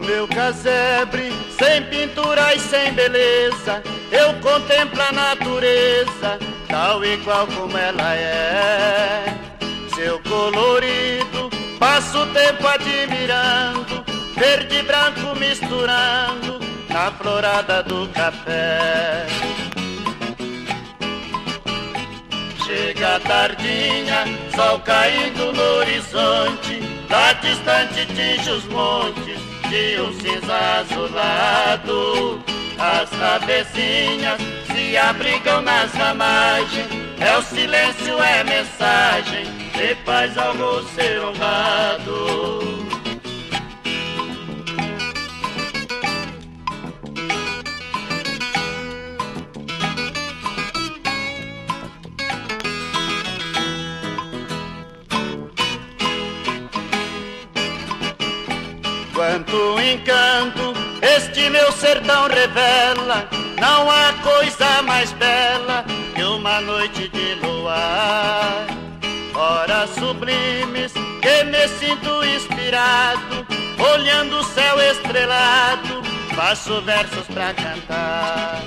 meu casebre, sem pintura e sem beleza, eu contemplo a natureza, tal e qual como ela é. Seu colorido, passo o tempo admirando, verde e branco misturando, na florada do café. Chega a tardinha, sol caindo no horizonte, lá distante tinge os montes de um cinza azulado. As avezinhas se abrigam nas ramagens, é o silêncio, é mensagem de paz ao moço ser honrado. Quanto encanto este meu sertão revela, não há coisa mais bela que uma noite de luar. Horas sublimes que me sinto inspirado, olhando o céu estrelado, faço versos pra cantar.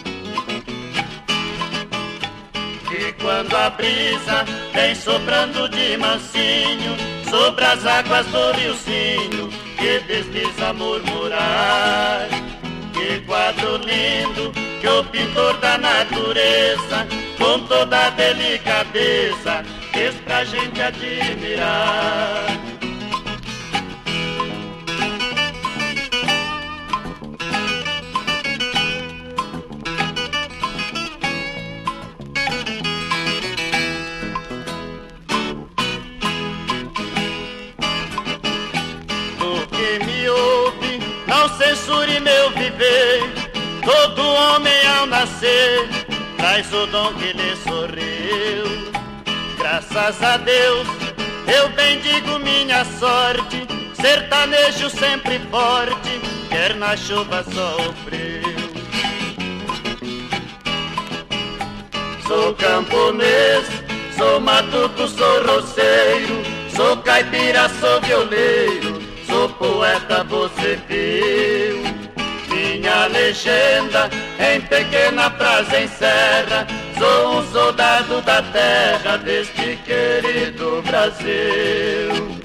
E quando a brisa vem soprando de mansinho sobre as águas do riozinho, que desliza a murmurar, que quadro lindo que o pintor da natureza, com toda a delicadeza, fez pra gente admirar. Não censure meu viver, todo homem ao nascer traz o dom que lhe sorriu. Graças a Deus eu bendigo minha sorte, sertanejo sempre forte, quer na chuva só o frio. Sou camponês, sou matuto, sou roceiro, sou caipira, sou violeiro, sou poeta, você viu. Minha legenda em pequena frase encerra, sou um soldado da terra deste querido Brasil.